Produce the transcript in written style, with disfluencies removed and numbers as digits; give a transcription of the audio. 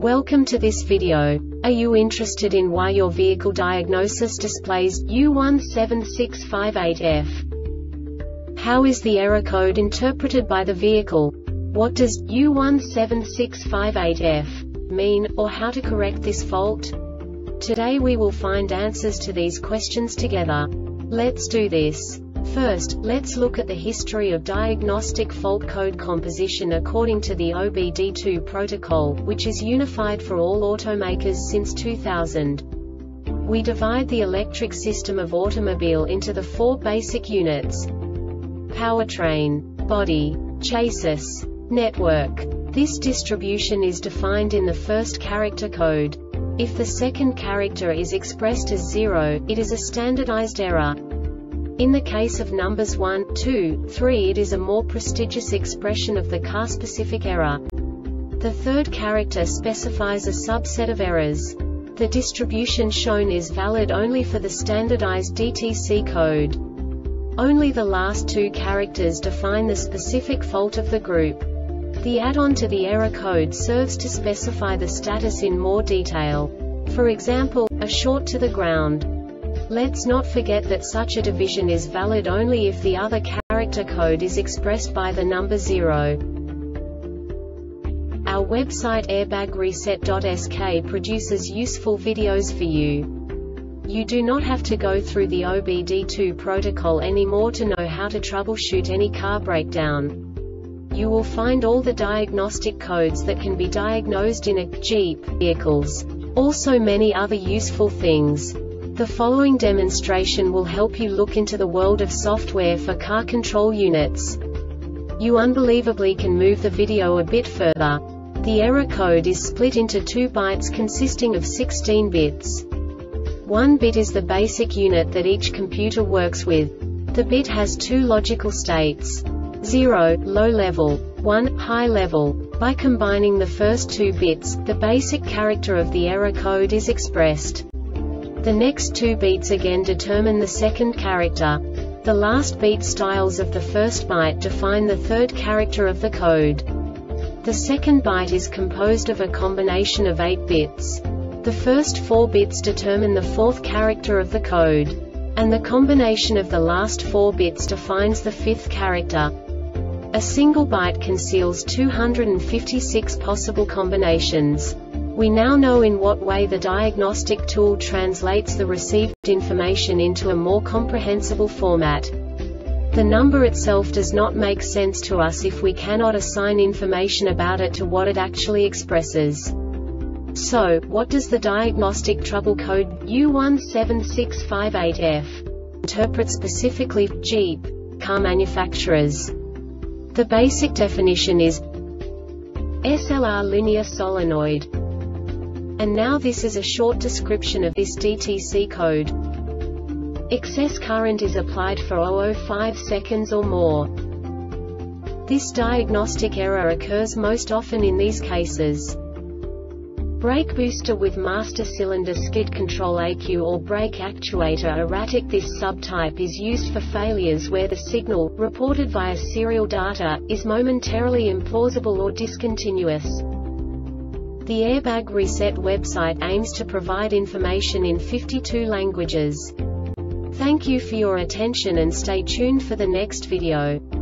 Welcome to this video. Are you interested in why your vehicle diagnosis displays U17658F? How is the error code interpreted by the vehicle? What does U17658F mean, or how to correct this fault? Today we will find answers to these questions together. Let's do this. First, let's look at the history of diagnostic fault code composition according to the OBD2 protocol, which is unified for all automakers since 2000. We divide the electric system of automobile into the four basic units: powertrain, body, chassis, network. This distribution is defined in the first character code. If the second character is expressed as 0, it is a standardized error. In the case of numbers 1, 2, 3, it is a more prestigious expression of the car-specific error. The third character specifies a subset of errors. The distribution shown is valid only for the standardized DTC code. Only the last two characters define the specific fault of the group. The add-on to the error code serves to specify the status in more detail. For example, a short to the ground. Let's not forget that such a division is valid only if the other character code is expressed by the number 0. Our website airbagreset.sk produces useful videos for you. You do not have to go through the OBD2 protocol anymore to know how to troubleshoot any car breakdown. You will find all the diagnostic codes that can be diagnosed in a Jeep vehicles. Also many other useful things. The following demonstration will help you look into the world of software for car control units. You unbelievably can move the video a bit further. The error code is split into 2 bytes consisting of 16 bits. 1 bit is the basic unit that each computer works with. The bit has 2 logical states: 0, low level, 1, high level. By combining the first 2 bits, the basic character of the error code is expressed. The next 2 beats again determine the second character. The last beat styles of the first byte define the third character of the code. The second byte is composed of a combination of 8 bits. The first 4 bits determine the fourth character of the code. And the combination of the last 4 bits defines the fifth character. A single byte conceals 256 possible combinations. We now know in what way the diagnostic tool translates the received information into a more comprehensible format. The number itself does not make sense to us if we cannot assign information about it to what it actually expresses. So, what does the diagnostic trouble code U17658F interpret specifically for Jeep car manufacturers? The basic definition is SLR linear solenoid. And now this is a short description of this DTC code. Excess current is applied for 0.05 seconds or more. This diagnostic error occurs most often in these cases: brake booster with master cylinder skid control ECU or brake actuator erratic. This subtype is used for failures where the signal, reported via serial data, is momentarily implausible or discontinuous. The Airbag Reset website aims to provide information in 52 languages. Thank you for your attention and stay tuned for the next video.